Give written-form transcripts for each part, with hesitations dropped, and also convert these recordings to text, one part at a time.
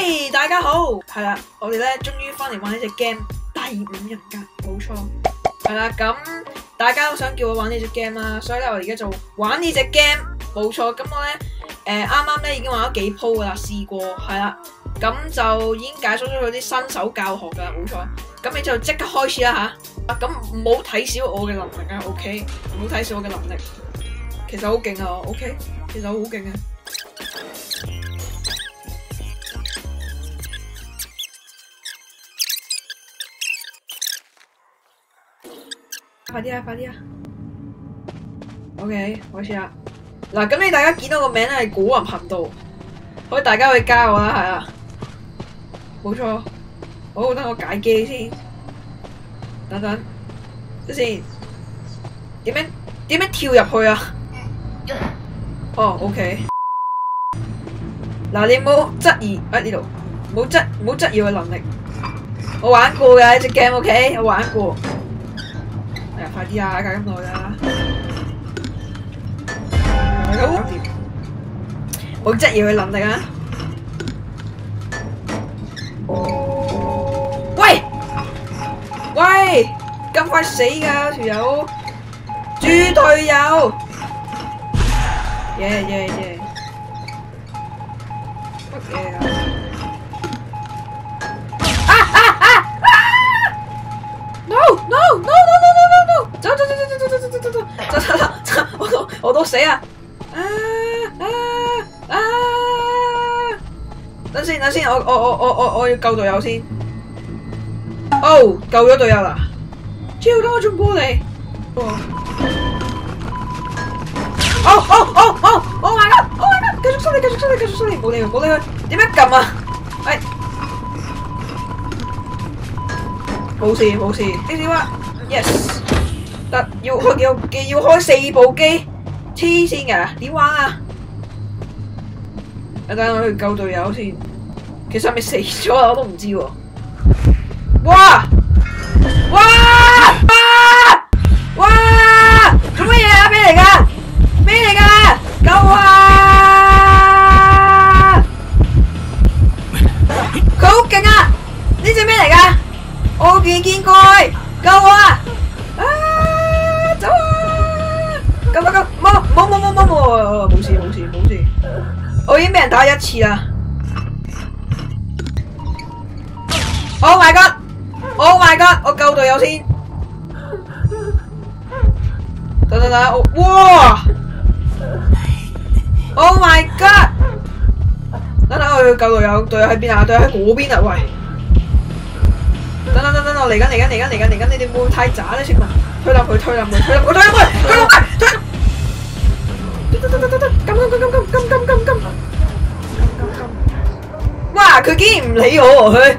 喂，大家好，係啦，我哋咧終於翻嚟玩呢隻 game《第五人格》，冇錯，係啦，咁大家都想叫我玩呢隻 game 啦，所以咧我而家就玩呢隻 game，冇錯，咁我咧啱啱咧已經玩咗幾鋪噶啦，試過，係啦，咁就已經解鎖咗佢啲新手教學噶啦，冇錯，咁你就即刻開始啦吓，咁唔好睇小我嘅能力啊 ，OK， 唔好睇小我嘅能力，其實好勁啊 ，OK， 其實好勁啊。快啲啊！快啲啊 ！OK， 開始啦。嗱，咁你大家見到個名咧係古雲頻道，可以大家去加我啦，係啊，冇錯。好，等我解機先。等等先。點樣跳入去啊？哦 ，OK。嗱，你唔好質疑呢度，唔好質疑我能力。我玩過嘅呢隻 game，OK， 我玩過。快啲啊！搞咁耐啦，冇質疑佢能力啊！喂，咁快死㗎條友，豬隊友！耶！乜嘢啊？走！我都死啊！等先，我要救隊友先。哦，救咗隊友啦！超多種玻璃。Oh my god！ 繼續出嚟！冇理佢。點樣撳啊？哎，冇事。呢啲話 yes。得要開4部機，黐線㗎，點玩啊？等我去救隊友先。其實係咪死咗啊？我都唔知喎。哇！做乜嘢啊？咩嚟㗎？救啊！佢好勁啊！呢隻咩嚟㗎？我未見過佢，救我啊！走啊！救！冇事，我已經俾人打1次啦。Oh my god！ 我救隊友先。等，哇 ！Oh my god！ 等我去救隊友，隊友喺邊啊？隊友喺嗰邊啊！喂！等，我嚟緊！你哋會唔會太渣咧？請問？推冧佢！撳！哇！佢竟然唔理我喎，佢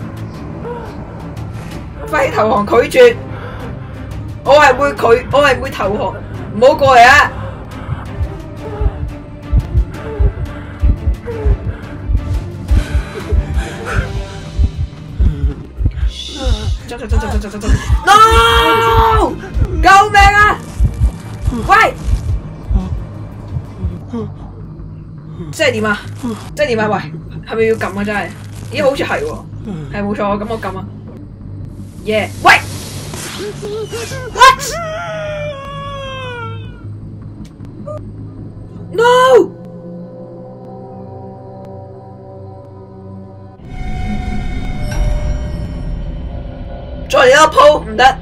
快投降拒絕，我係會投降，唔好過嚟啊！走 ！No！ 救命啊！喂！即係點啊？喂，係咪要撳啊？真係？咦，好似係喎，係冇錯，咁我撳啊！耶！喂 ！What？ No！ 再嚟一鋪唔得，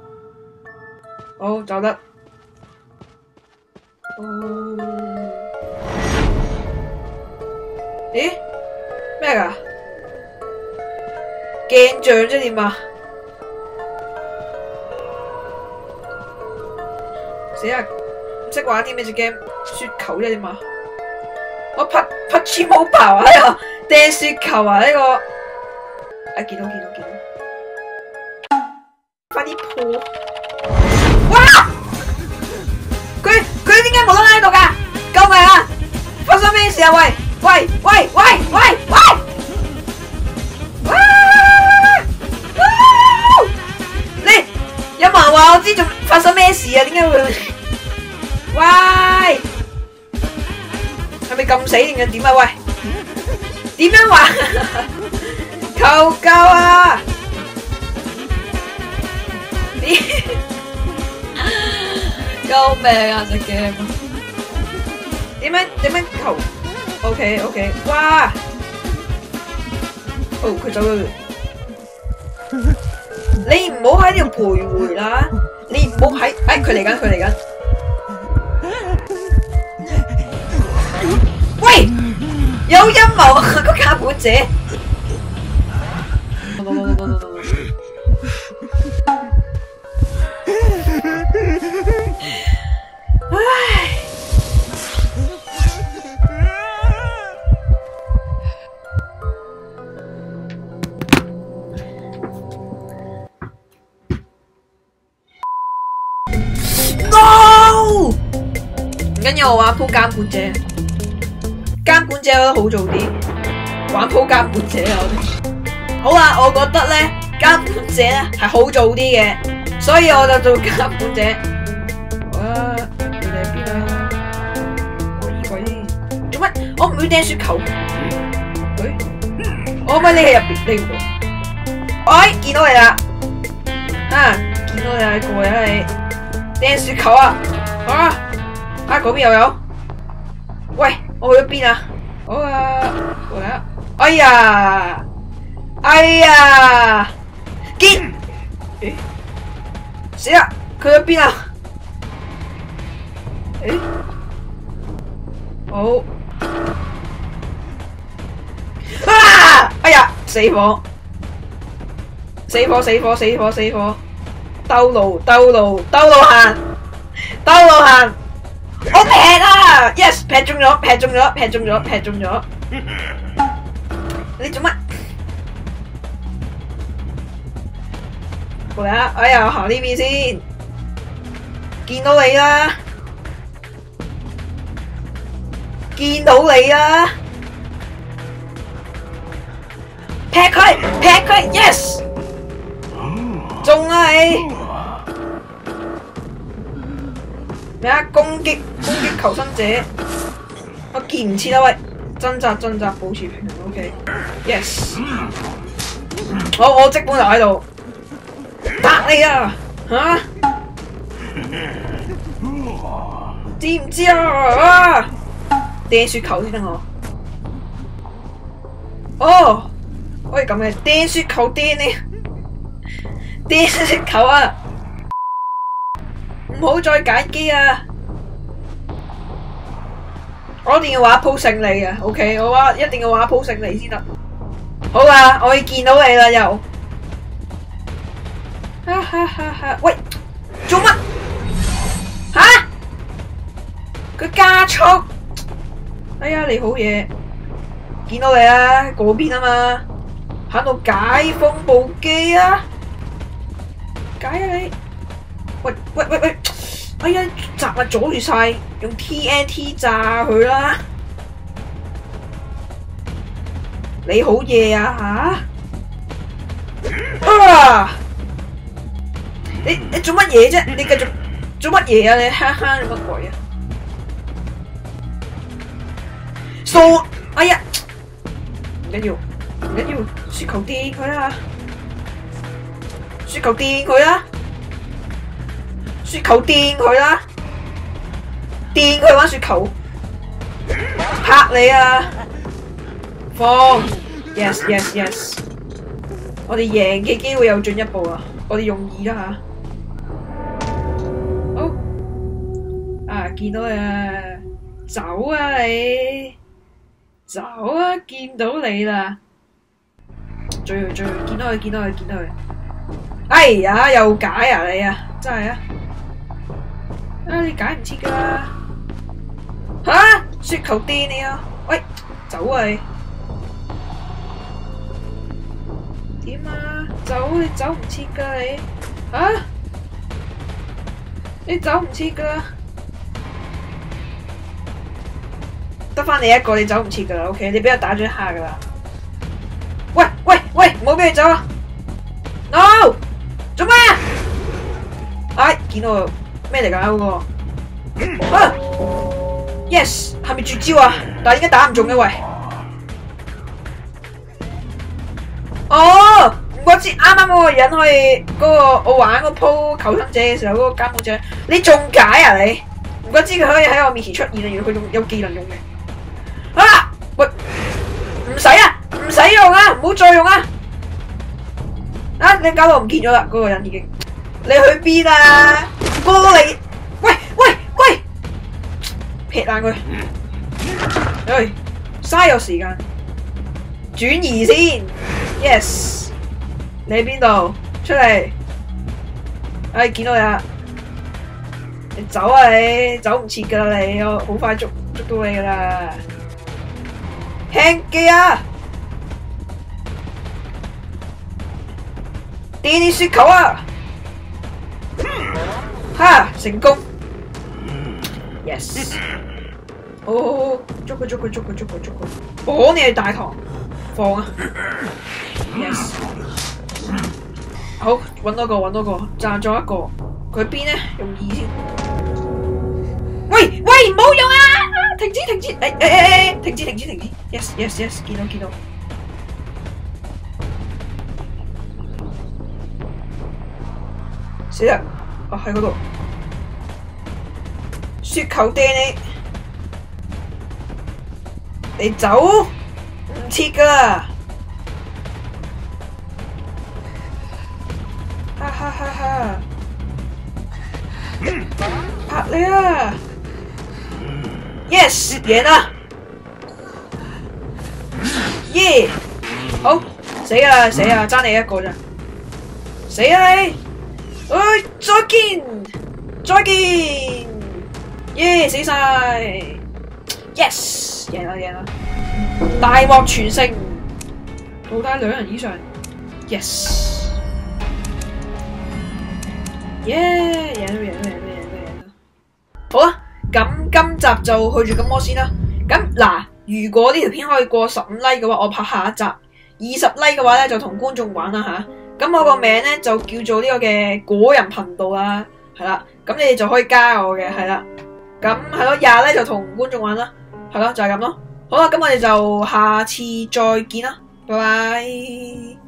好走得。咦？咩㗎？鏡像啫點啊？死啊！唔識玩啲咩隻 game？雪球啫點啊？我拍黐毛刨啊！呢個掟雪球啊！呢個啊見到。快啲破！哇！佢點解無啦啦喺度㗎？救命啊！發生咩事啊？喂！你有冇人話我知仲發生咩事啊？點解會？喂！係咪咁死定係點啊？喂！ 點樣玩？求救啊！救命啊！隻 game 點樣求 ？OK， 哇！哦，佢走咗。你唔好喺呢度徘徊啦！你唔好喺，佢嚟緊！喂，有陰謀啊！個監管者。唉。No！ 唔緊要，我玩鋪監管者。監管者我覺得好做啲，玩鋪監管者啊！我哋好啦，我覺得咧監管者咧係好做啲嘅，所以我就做監管者。啊，你哋喺邊啊？我依個先做乜？我唔要掟雪球。我可唔可以匿喺入邊？匿唔到。哎，見到你啦！啊，見到你係過嚟你掟雪球啊！嗰邊又有。喂，我去咗邊啊？好啊，過嚟啊！哎呀，見，死啦！佢去咗邊啊？好。啊！哎呀，死火！兜路行！我劈啊 ！Yes， 劈中咗！你做乜？過嚟啊！哎呀，我行呢邊先。見到你啦！劈佢 ！Yes， 中啊你！咩啊？攻擊求生者，我見唔切啦喂！掙扎，保持平衡 ，OK。Yes， 我即本就喺度，打你啊！吓？知唔知啊？掟雪球先得我。哦，可以咁嘅，掟雪球掟你，掟雪球啊！唔好再解機啊！我一定要話一鋪勝利啊 ！OK， 我話一定要話一鋪勝利先得。好啦，我要見到你啦又。喂，做乜？吓？佢加速。哎呀，你好嘢！見到你啊，嗰邊啊嘛，喺度解風暴機啊！解啊你！喂！哎呀，雜物阻住晒，用 TNT 炸佢啦！你好嘢啊吓！你做乜嘢啫？你繼續做乜嘢啊？你哈哈你乜鬼啊？掃！哎呀，唔緊要，雪球掟佢啦！雪球掟佢啦！掟佢玩雪球，拍你啊！放 ，yes， 我哋贏嘅機會又進一步啊！我哋用2啦吓，好啊！見到你啊，走啊你，見到你啦！追佢，見到佢！哎呀，又解啊你啊，真係啊！你解唔切噶啦！吓，雪球掟你啊！喂，走啊你！點啊？你走唔切噶你？吓？你走唔切噶啦？得返你一個，你走唔切噶啦 ，OK？ 你俾我打咗一下噶啦！喂，唔好俾佢走啊 ！No！ 做咩啊？哎，見到我咩嚟㗎嗰個？啊 ！Yes， 係咪絕招啊？但係點解打唔中嘅喂？ 知啱啱嗰個人可以嗰個我玩嗰鋪求生者嘅時候，嗰個監控者，你中解啊你？唔怪知佢可以喺我面前出現啊！原來佢仲有技能用嘅。啊！喂，唔使啊，唔使用啊，唔好再用啊！啊！你搞到我唔見咗啦，嗰個人已經。你去邊啊？過嚟！喂喂喂！劈爛佢！唉，嘥咗時間。轉移先 ，yes。你喺邊度？出嚟！唉，見到你啦！你走啊你，走唔切噶啦你，我好快捉到你噶啦！輕機啊！電你雪球啊！哈，成功 ！yes。好，捉佢！綁你去大堂，放啊 ！yes。好，搵多個，賺咗一個。佢邊呢？用2先。喂，唔好用啊！停止！停止 ！yes， 見到。死啦！啊，喺嗰度。雪球掟你走唔切噶啦！哈！拍你啊 ！Yes， 贏啦！耶！好，死啊！爭你一個咋？死啊你！再見！耶！死晒 ！Yes， 贏啦！大獲全勝，到達2人以上 ，yes。耶！贏啦！好啦，咁今集就去住咁多先啦。咁嗱，如果呢條片可以過15 like 嘅話，我拍下一集。20 like 嘅話咧，就同觀眾玩啦吓。咁我個名咧就叫做呢個嘅果仁頻道啦，係啦。咁你哋就可以加我嘅，係啦。咁係咯，20 like就同觀眾玩啦，係咯，就係咁咯。好啦，咁我哋就下次再見啦，拜拜。